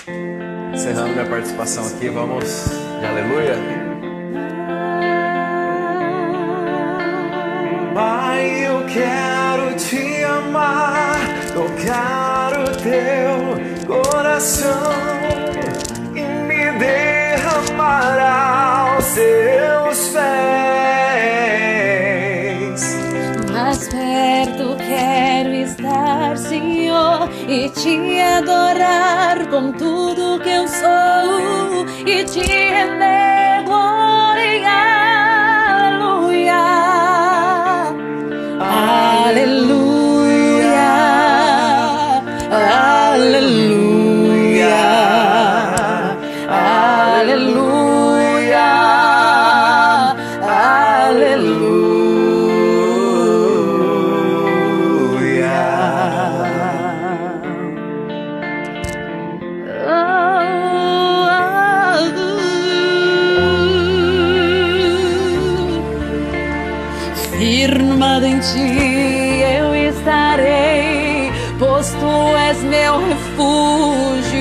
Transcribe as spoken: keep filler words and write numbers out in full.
Encerrando minha participação aqui, vamos de aleluia. Pai, eu quero te amar, tocar o teu coração e me derramar aos seus pés. Mais perto quero estar, Senhor, e te adorar com tudo que eu sou e te render glória. Aleluia, aleluia, aleluia, aleluia. Firmado em ti eu estarei, pois tu és meu refúgio.